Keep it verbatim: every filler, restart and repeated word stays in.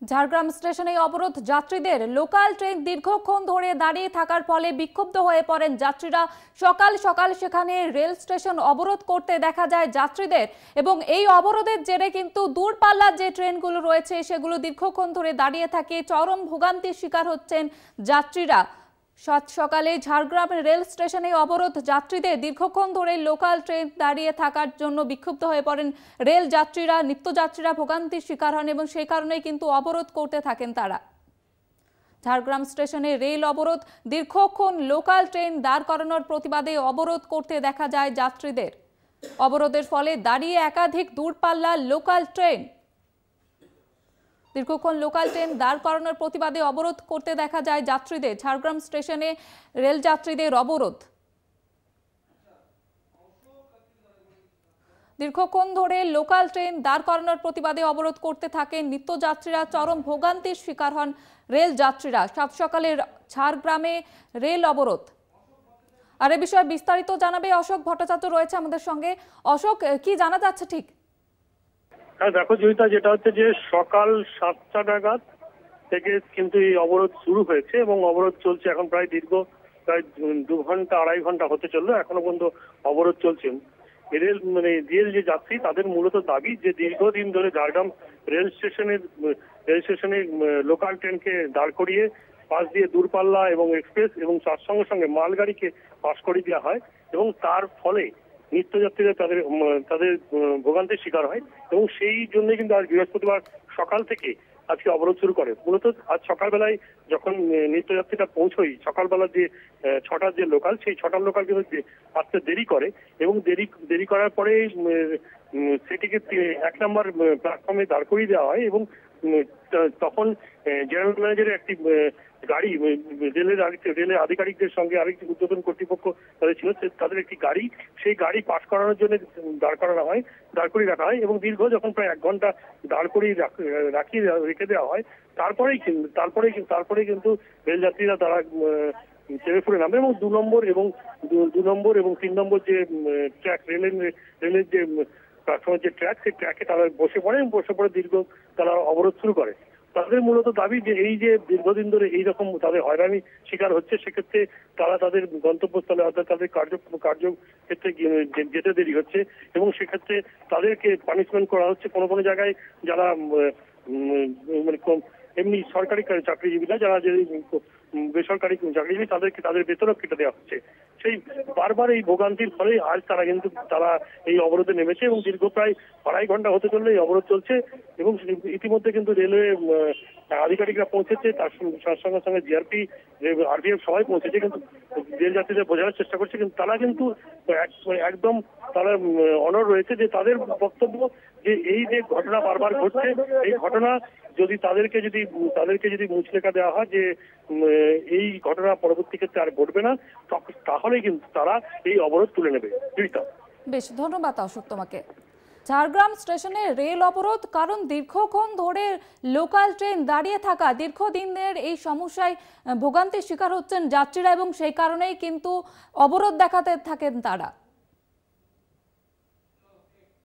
ঝাড়গ্রাম স্টেশনে অবরোধ যাত্রীদের। লোকাল ট্রেন দীর্ঘক্ষণ ধরে দাঁড়িয়ে থাকার ফলে বিক্ষুব্ধ হয়ে পড়েন যাত্রীরা। সকাল সকাল সেখানে রেল স্টেশন অবরোধ করতে দেখা যায় যাত্রীদের, এবং এই অবরোধের জেরে কিন্তু দূরপাল্লার যে ট্রেনগুলো রয়েছে সেগুলো দীর্ঘক্ষণ ধরে দাঁড়িয়ে থাকে। চরম ভোগান্তির শিকার হচ্ছেন যাত্রীরা। সাত সকালে ঝাড়গ্রামের রেল স্টেশনে অবরোধ যাত্রীদের। দীর্ঘক্ষণ ধরে লোকাল ট্রেন দাঁড়িয়ে থাকার জন্য বিক্ষুব্ধ হয়ে পড়েন রেল যাত্রীরা। নিত্যযাত্রীরা ভোগান্তির শিকার হন এবং সেই কারণেই কিন্তু অবরোধ করতে থাকেন তারা। ঝাড়গ্রাম স্টেশনে রেল অবরোধ। দীর্ঘক্ষণ লোকাল ট্রেন দাঁড় করানোর প্রতিবাদে অবরোধ করতে দেখা যায় যাত্রীদের। অবরোধের ফলে দাঁড়িয়ে একাধিক দূরপাল্লার লোকাল ট্রেন। দীর্ঘক্ষণ লোকাল ট্রেন দাঁড় করানোর প্রতিবাদে অবরোধ করতে দেখা যায় যাত্রীদের। ঝাড়গ্রাম স্টেশনে রেল যাত্রীদের অবরোধ। দীর্ঘক্ষণ ধরে লোকাল ট্রেন দাঁড় করানোর প্রতিবাদে অবরোধ করতে থাকেন নিত্যযাত্রীরা। চরম ভোগান্তির শিকার হন রেল যাত্রীরা। সাত সকালে ঝাড়গ্রামে রেল অবরোধ। আর এ বিষয়ে বিস্তারিত জানাবে অশোক ভট্টাচার্য রয়েছে আমাদের সঙ্গে। অশোক, কি জানা যাচ্ছে ঠিক? হ্যাঁ দেখো জয়িতা, যেটা হচ্ছে যে সকাল সাতটা নাগাদ থেকে কিন্তু এই অবরোধ শুরু হয়েছে এবং অবরোধ চলছে এখন প্রায় দীর্ঘ প্রায় দু ঘন্টা আড়াই ঘন্টা হতে চললো। এখনো পর্যন্ত অবরোধ চলছে। রেল মানে রেল যে যাত্রী তাদের মূলত দাবি যে দীর্ঘদিন ধরে ঝাড়গ্রাম রেল স্টেশনের রেল স্টেশনে লোকাল ট্রেনকে দাঁড় করিয়ে পাশ দিয়ে দূরপাল্লা এবং এক্সপ্রেস এবং তার সঙ্গে সঙ্গে মালগাড়িকে পাশ করিয়ে দেওয়া হয় এবং তার ফলে নিত্যযাত্রীরা তাদের তাদের ভোগান্তির শিকার হয় এবং সেই জন্য কিন্তু আজ বৃহস্পতিবার সকাল থেকে আজকে অবরোধ শুরু করে। মূলত আজ সকালবেলায় যখন নিত্যযাত্রীরা পৌঁছই, সকালবেলার যে ছটার যে লোকাল, সেই ছটার লোকাল কিন্তু আসতে দেরি করে এবং দেরি দেরি করার পরে সেটিকে এক নম্বর প্ল্যাটফর্মে দাঁড় করিয়ে দেওয়া হয় এবং তখন জেনারেল ম্যানেজারের একটি গাড়ি রেলের রেলের আধিকারিকদের সঙ্গে আরেকটি ঊর্ধ্বতন কর্তৃপক্ষ তাদের ছিল, তাদের একটি গাড়ি, সেই গাড়ি পাস করানোর জন্য দাঁড় করানো হয় দাঁড় করিয়ে রাখা হয় এবং দীর্ঘ যখন প্রায় এক ঘন্টা দাঁড় করিয়ে রাখিয়ে রেখে দেওয়া হয় তারপরেই তারপরেই তারপরেই কিন্তু রেলযাত্রীরা তারা চেপে ফুলে নামে এবং দু নম্বর এবং দু নম্বর এবং তিন নম্বর যে ট্র্যাক রেলের রেলের যে প্ল্যাটফর্মের যে ট্র্যাক, সেই ট্র্যাকে তারা বসে পড়ে এবং বসে পড়ে দীর্ঘ তারা অবরোধ শুরু করে। তাদের মূলত দাবি যে এই যে দীর্ঘদিন ধরে এইরকম তাদের হয়রানি শিকার হচ্ছে, সেক্ষেত্রে তারা তাদের গন্তব্যস্থলে অর্থাৎ তাদের কার্য কার্যক্ষেত্রে যেতে দেরি হচ্ছে এবং সেক্ষেত্রে তাদেরকে পানিশমেন্ট করা হচ্ছে। কোনো কোনো জায়গায় যারা মানে এমনি সরকারি চাকরিজীবীরা, যারা যে বেসরকারি চাকরিজীবী, তাদেরকে তাদের বেতনও কেটে দেওয়া হচ্ছে। সেই বারবার এই ভোগান্তির ফলে আজ তারা কিন্তু তারা এই অবরোধে নেমেছে এবং দীর্ঘ প্রায় আড়াই ঘন্টা হতে চললে এই অবরোধ চলছে এবং ইতিমধ্যে কিন্তু রেলওয়ে আধিকারিকরা পৌঁছেছে, তার সঙ্গে সঙ্গে জিআরপি আরপিএফ সবাই পৌঁছেছে, কিন্তু রেল যাত্রীদের বোঝানোর চেষ্টা করছে। কিন্তু তারা কিন্তু একদম তারা অনড় রয়েছে যে তাদের বক্তব্য যে এই যে ঘটনা বারবার ঘটছে, এই ঘটনা যদি তাদেরকে যদি তাদেরকে যদি মুচলেখা দেওয়া হয় যে এই ঘটনা পরবর্তী ক্ষেত্রে আর ঘটবে না, তাহলে কিন্তু তারা এই অবরোধ তুলে নেবে। বেশ, ধন্যবাদ অশোক তোমাকে। ঝাড়গ্রাম স্টেশনে রেল অবরোধ, কারণ দীর্ঘক্ষণ ধরে লোকাল ট্রেন দাঁড়িয়ে থাকা, দীর্ঘদিনের এই সমস্যায় ভোগান্তির শিকার হচ্ছেন যাত্রীরা এবং সেই কারণেই কিন্তু অবরোধ দেখাতে থাকেন তারা।